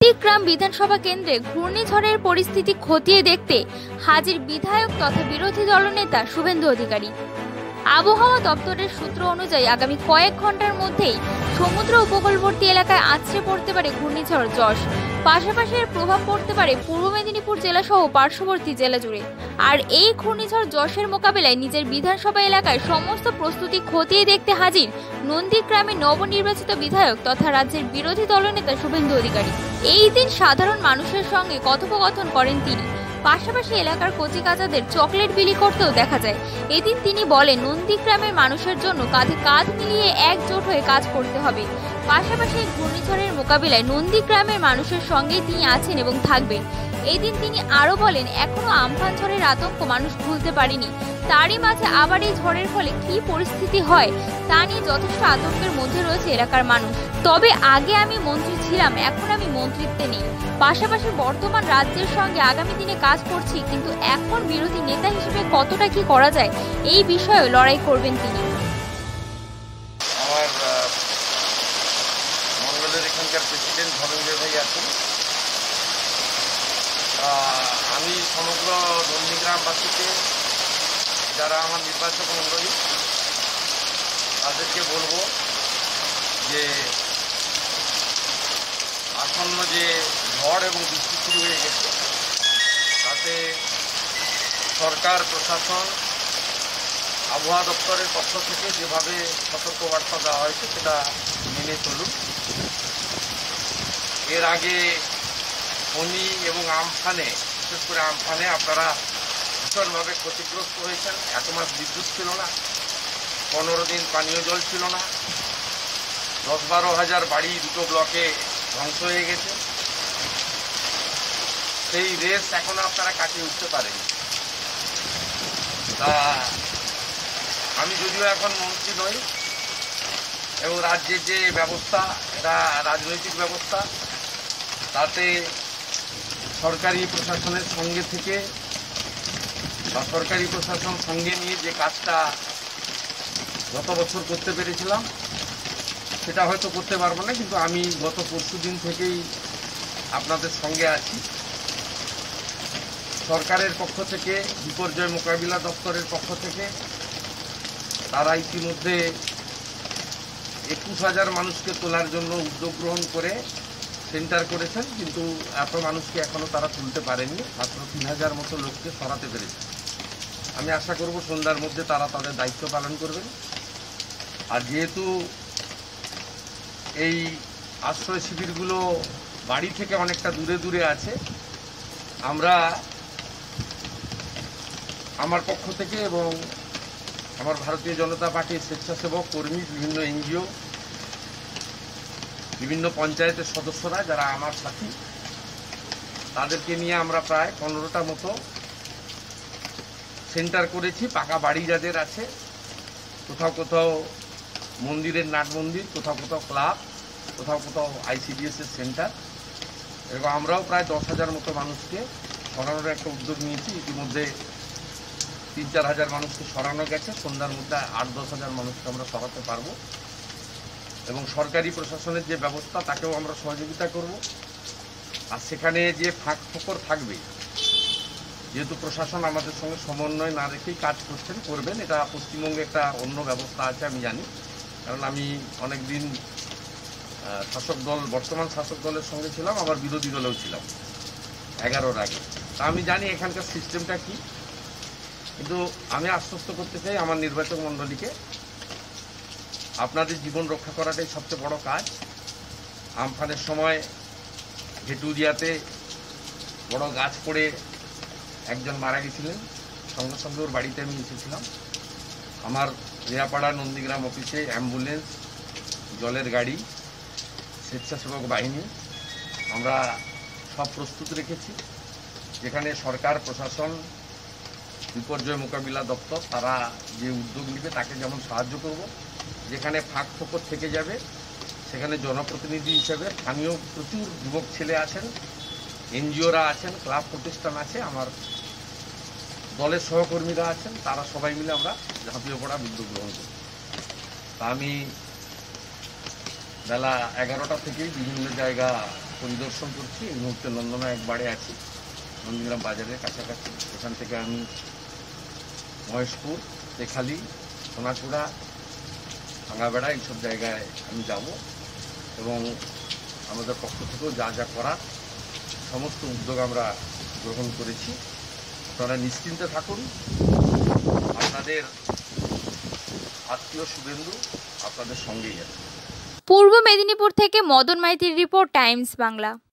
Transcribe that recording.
নন্দীগ্রাম বিধানসভা কেন্দ্রে ঘূর্ণিঝড়ের পরিস্থিতি খতিয়ে দেখতে হাজির বিধায়ক তথা বিরোধী দলনেতা শুভেন্দু অধিকারী। আবহাওয়া দপ্তরের সূত্র অনুযায়ী আগামী কয়েক ঘন্টার মধ্যেই সমুদ্র উপকূলবর্তী এলাকায় আছড়ে পড়তে পারে ঘূর্ণিঝড় যশ। পাশাপাশি এর প্রভাব পড়তে পারে পূর্ব মেদিনীপুর জেলা সহ পার্শ্ববর্তী জেলা জুড়ে। আর এই ঘূর্ণিঝড় যশের মোকাবিলায় নিজের বিধানসভা এলাকায় সমস্ত প্রস্তুতি খতিয়ে দেখতে হাজির নন্দীগ্রামের নবনির্বাচিত বিধায়ক তথা রাজ্যের বিরোধী দলনেতা শুভেন্দু অধিকারী। এই দিন সাধারণ মানুষের সঙ্গে কথোপকথন করেন তিনি। পাশাপাশি এলাকার কচিকাচাদের চকলেট বিলি করতেও দেখা যায়। এদিন তিনি বলেন, নন্দীগ্রামের মানুষের জন্য কাঁধে কাঁধ মিলিয়ে একজোট হয়ে কাজ করতে হবে। পাশাপাশি ঘূর্ণিঝড়ের মোকাবিলায় নন্দীগ্রামের মানুষের সঙ্গে তিনি আছেন এবং থাকবেন। এদিন তিনি আরো বলেন, এখনো আমফান ঝড়ের আতঙ্ক মানুষ ভুলতে পারেনি। তারই মাঝে আবার এই ঝড়ের ফলে কি পরিস্থিতি হয় তা নিয়ে যথেষ্ট আতঙ্কের মধ্যে রয়েছে এলাকার মানুষ। তবে আগে আমি মন্ত্রী ছিলাম, এখন আমি মন্ত্রিত্বে নেই। পাশাপাশি বর্তমান রাজ্যের সঙ্গে আগামী দিনে কাজ করছি, কিন্তু এখন বিরোধী নেতা হিসেবে কতটা কি করা যায় এই বিষয়ে লড়াই করবেন তিনি। আমার মন্ডলের এখানকার প্রেসিডেন্ট ধনঞ্জয় ভাই আছেন। আমি সমগ্র নন্দীগ্রামবাসীকে, যারা আমার নির্বাচক মণ্ডলী, তাদেরকে বলবো যে আসন্ন যে ঝড় এবং বৃষ্টি শুরু হয়ে গেছে, তাতে সরকার, প্রশাসন, আবহাওয়া দপ্তরের পক্ষ থেকে যেভাবে সতর্কবার্তা দেওয়া হয়েছে সেটা মেনে চলুন। এর আগে ফণী এবং আমফানে, বিশেষ করে আমফানে আপনারা ভীষণভাবে ক্ষতিগ্রস্ত হয়েছেন। 1 মাস বিদ্যুৎ ছিল না, 15 দিন পানীয় জল ছিল না, 10-12 হাজার বাড়ি 2টো ব্লকে ধ্বংস হয়ে গেছে। সেই রেস এখনো আপনারা কাটিয়ে উঠতে পারেনি। তা আমি যদিও এখন মন্ত্রী নই এবং রাজ্যের যে ব্যবস্থা, এটা রাজনৈতিক ব্যবস্থা, তাতে সরকারি প্রশাসনের সঙ্গে থেকে বা সরকারি প্রশাসন সঙ্গে নিয়ে যে কাজটা গত বছর করতে পেরেছিলাম সেটা হয়তো করতে পারবো না, কিন্তু আমি গত পরশুদিন থেকেই আপনাদের সঙ্গে আছি। সরকারের পক্ষ থেকে, বিপর্যয় মোকাবিলা দপ্তরের পক্ষ থেকে তারা ইতিমধ্যে 21,000 মানুষকে তোলার জন্য উদ্যোগ গ্রহণ করে সেন্টার করেছেন, কিন্তু এত মানুষকে এখনো তারা তুলতে পারেনি। মাত্র 3,000 মতো লোককে সরাতে পেরেছে। আমি আশা করব সন্ধ্যার মধ্যে তারা তাদের দায়িত্ব পালন করবেন। আর যেহেতু এই আশ্রয় শিবিরগুলো বাড়ি থেকে অনেকটা দূরে দূরে আছে, আমরা আমার পক্ষ থেকে এবং আমার ভারতীয় জনতা পার্টির স্বেচ্ছাসেবক কর্মী, বিভিন্ন এনজিও, বিভিন্ন পঞ্চায়েতের সদস্যরা যারা আমার সাথী, তাদেরকে নিয়ে আমরা প্রায় 15টা মতো সেন্টার করেছি। পাকা বাড়ি যাদের আছে, কোথাও কোথাও মন্দিরের নাট মন্দির, কোথাও কোথাও ক্লাব, কোথাও কোথাও ICDS-এর সেন্টার, এরকম আমরাও প্রায় 10,000 মতো মানুষকে সরানোর একটা উদ্যোগ নিয়েছি। ইতিমধ্যে 3-4 হাজার মানুষকে সরানো গেছে। সন্ধ্যার মধ্যে 8-10 হাজার মানুষকে আমরা সরাতে পারবো এবং সরকারি প্রশাসনের যে ব্যবস্থা তাকেও আমরা সহযোগিতা করব। আর সেখানে যে ফাঁক ফোকর থাকবে, যেহেতু প্রশাসন আমাদের সঙ্গে সমন্বয় না রেখেই কাজ করবেন, এটা পশ্চিমবঙ্গে একটা অন্য ব্যবস্থা আছে আমি জানি, কারণ আমি অনেক দিন শাসক দল, বর্তমান শাসক দলের সঙ্গে ছিলাম, আবার বিরোধী দলেও ছিলাম 11-র আগে। তা আমি জানি এখানকার সিস্টেমটা কি। কিন্তু আমি আশ্বস্ত করতে চাই আমার নির্বাচক মণ্ডলীকে, আপনাদের জীবন রক্ষা করাটাই সবচেয়ে বড় কাজ। আমফানের সময় ভেটুরিয়াতে বড় গাছ পড়ে একজন মারা গেছিলেন, সঙ্গে সঙ্গে ওর বাড়িতে আমি এসেছিলাম। আমার রেয়াপাড়া নন্দীগ্রাম অফিসে অ্যাম্বুলেন্স, জলের গাড়ি, স্বেচ্ছাসেবক বাহিনী আমরা সব প্রস্তুত রেখেছি। যেখানে সরকার, প্রশাসন, বিপর্যয় মোকাবিলা দপ্তর তারা যে উদ্যোগ নেবে তাকে যেমন সাহায্য করব। যেখানে ফাঁক ফোকর থেকে যাবে সেখানে জনপ্রতিনিধি হিসেবে স্থানীয় প্রচুর যুবক ছেলে আছেন, এনজিওরা আছেন, ক্লাব প্রতিষ্ঠান আছে, আমার দলের সহকর্মীরা আছেন, তারা সবাই মিলে আমরা ঝাঁপিয়ে পড়ার উদ্যোগ গ্রহণ করি। তা আমি বেলা 11টা থেকেই বিভিন্ন জায়গা পরিদর্শন করছি। এই মুহূর্তে নন্দনায়ক বাড়ে আছি, নন্দীগ্রাম বাজারের কাছাকাছি। এখান থেকে আমি মহেশপুর, তেখালি, সোনাচূড়া, ভাঙাবেড়া এইসব জায়গায় আমি যাব এবং আমাদের পক্ষ থেকেও যা যা করার সমস্ত উদ্যোগ আমরা গ্রহণ করেছি। আপনারা নিশ্চিন্তে থাকুন, আপনাদের আত্মীয় শুভেন্দু আপনাদের সঙ্গেই আছে। পূর্ব মেদিনীপুর থেকে মদন মাইতির রিপোর্ট, টাইমস বাংলা।